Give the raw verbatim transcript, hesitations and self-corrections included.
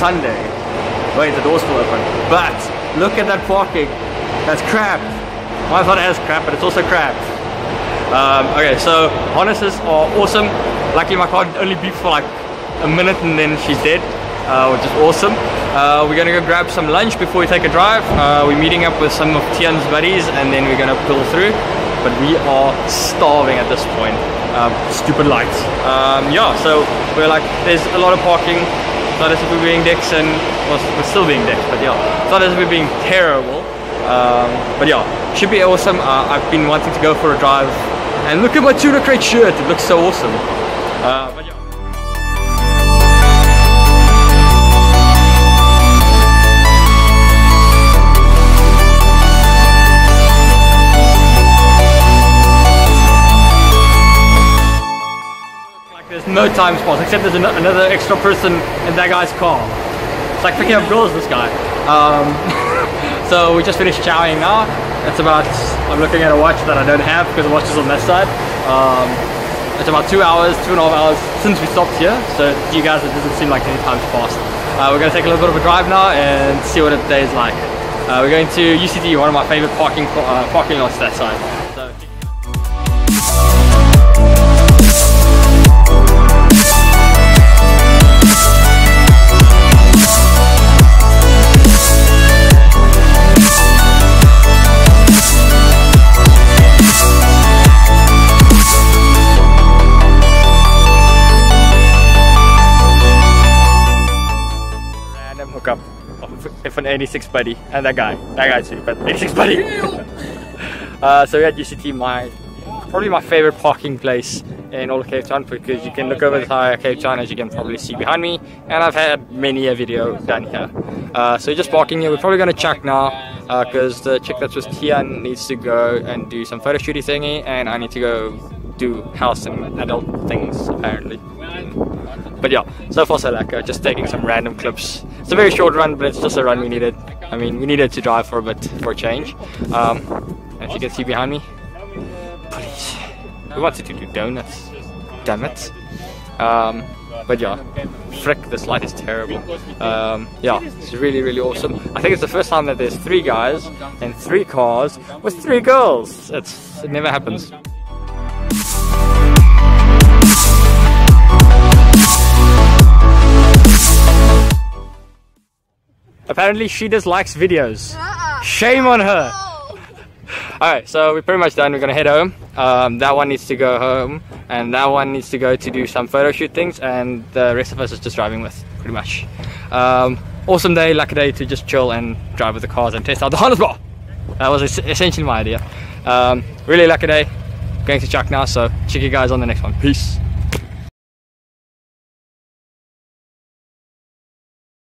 Sunday. Wait, the door's still open. But look at that parking. That's crap. Well, it's not as crap, but it's also crap. Um, okay, so harnesses are awesome. Luckily my car only beeped for like a minute and then she's dead, uh, which is awesome. Uh, we're gonna go grab some lunch before we take a drive. Uh, we're meeting up with some of Tian's buddies and then we're gonna pull through. But we are starving at this point. Um, stupid lights. Um, yeah, so we're like, there's a lot of parking. It's not as if we're being dicks and, well, we're still being dicks, but yeah. It's not as if we're being terrible. Um, but yeah, should be awesome. Uh, I've been wanting to go for a drive. And look at my tuna crate shirt, it looks so awesome. Uh, but yeah. Like there's no time spots, except there's an another extra person in that guy's car. It's like picking up girls, this guy. Um, so we just finished chowing now. It's about, I'm looking at a watch that I don't have because the watch is on that side. Um, it's about two hours, two and a half hours since we stopped here. So to you guys, it doesn't seem like any time's passed. Uh, we're going to take a little bit of a drive now and see what the day is like. Uh, we're going to U C D, one of my favorite parking uh, parking lots that side. So, up if an eighty-six buddy and that guy that guy too, but eighty-six buddy. uh, so we're at U C T, my probably my favorite parking place in all of Cape Town, because you can look over the entire Cape Town, as you can probably see behind me, and I've had many a video done here. Uh, so just parking here. We're probably going to check now because uh, the chick that's with Tian needs to go and do some photo shooty thingy, and I need to go do house and adult things apparently. But yeah, so far so lekker, just taking some random clips. It's a very short run, but it's just a run we needed. I mean, we needed to drive for a bit, for a change. Um, and if you can see behind me, please, we wanted to do donuts, damn it. Um, but yeah, frick, this light is terrible. Um, yeah, it's really, really awesome. I think it's the first time that there's three guys and three cars with three girls. It's, it never happens. Apparently she dislikes videos. Shame on her. Alright, so we're pretty much done. We're gonna head home. Um, that one needs to go home, and that one needs to go to do some photo shoot things, and the rest of us is just driving with, pretty much. Um, awesome day, lucky day to just chill and drive with the cars and test out the harness bar. That was essentially my idea. Um, really lucky day. Going to Chuck now, so check you guys on the next one. Peace.